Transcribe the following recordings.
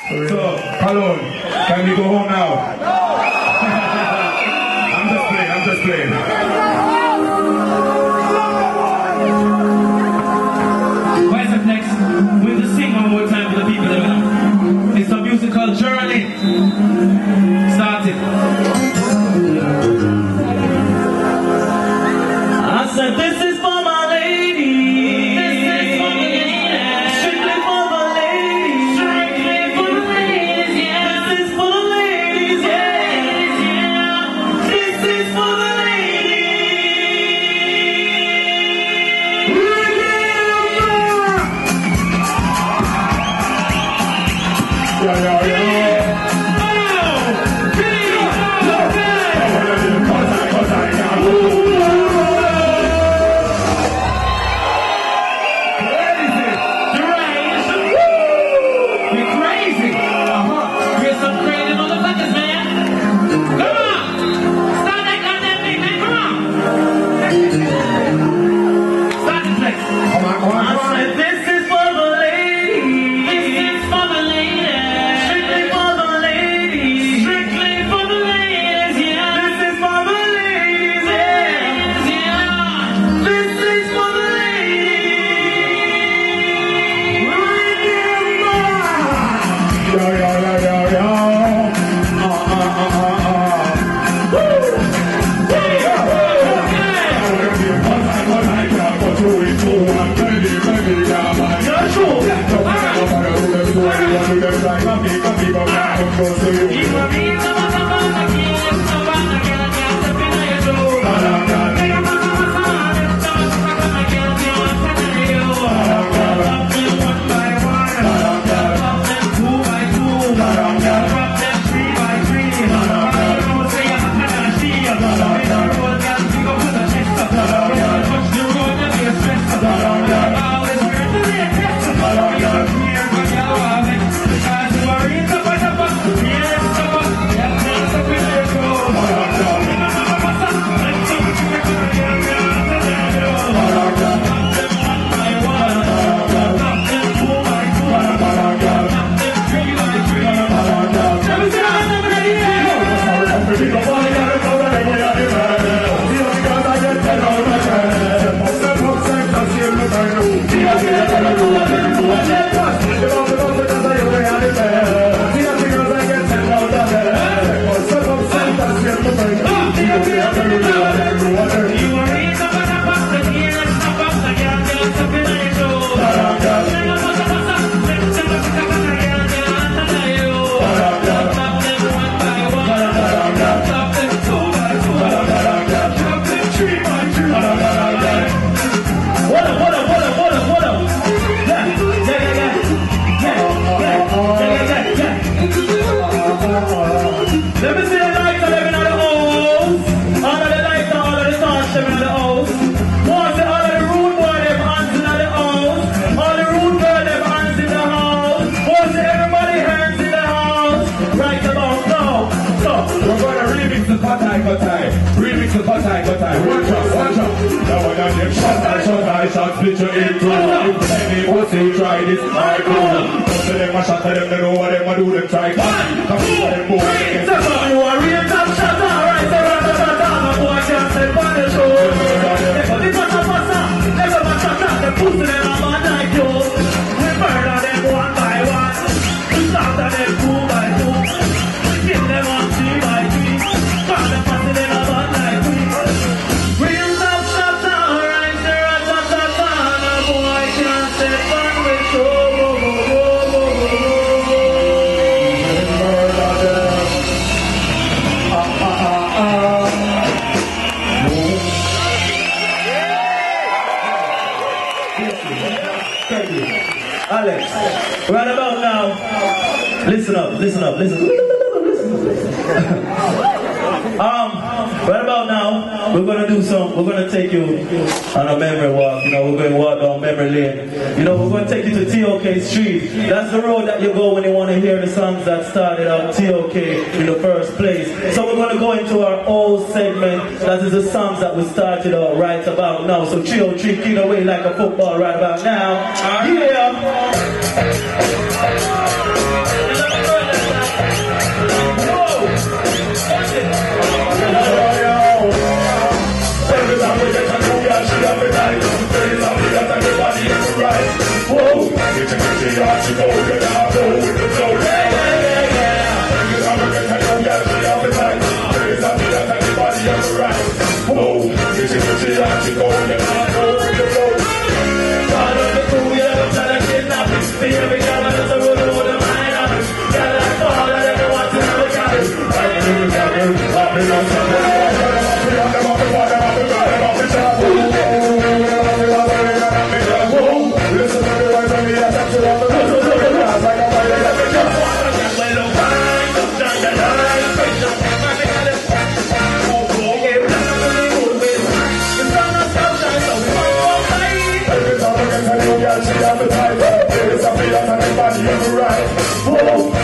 So, Palon, can we go home now? I'm just playing. Where's up next? We'll just sing one more time for the people that know. It's a musical journey. Start it. I said this is for my lady. This is for the lady. Strictly for the ladies. Strictly for the ladies, yeah. This is for the ladies, yeah. This is for the Shots split your intro. Any pussy try this, I go. Most of them a shot at them, they know what them a do, them try. Come on, them boy. Step up, you a real top shot, alright. So run the shot, a boy can't step on the show. They put it on the passer, they go back shot, they pussy them a man like you. We murder them one by one. We slaughter them two by two. We kill them on 3 by 3. Call them pussy them a man like we. Real top shot, alright. Boy can't step on the show. Murder them. Thank you. Alex, right about now, listen up. Right about now, we're gonna do we're gonna take you on a memory walk. You know, we're gonna walk down memory lane. You know, we're gonna take you to TOK Street. That's the road that you go when you want to hear the songs that started out TOK in the first place. So we're gonna go into our old segment. That is the songs that we started out right about now. So 303 kick away like a football right about now. Yeah.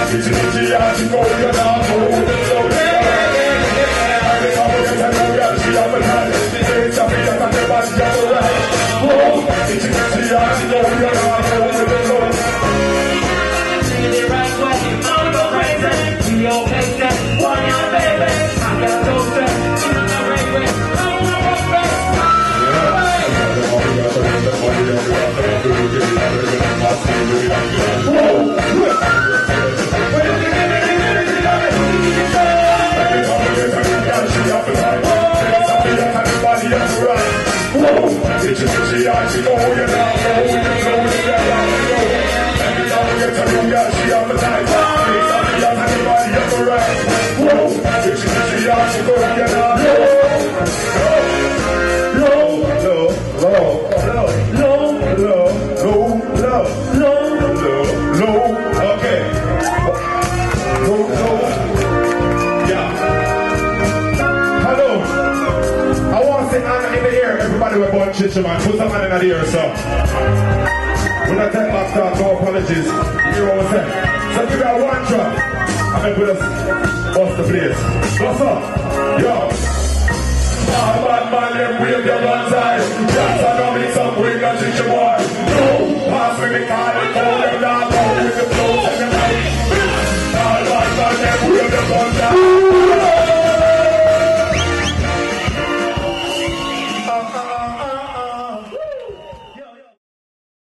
Man, put some man in the ear, so when I take back start, no apologies. You know what I'm saying? So give that one drop. I'm gonna put us bust the place. What's up? Yo. Bad man, them wave your guns high.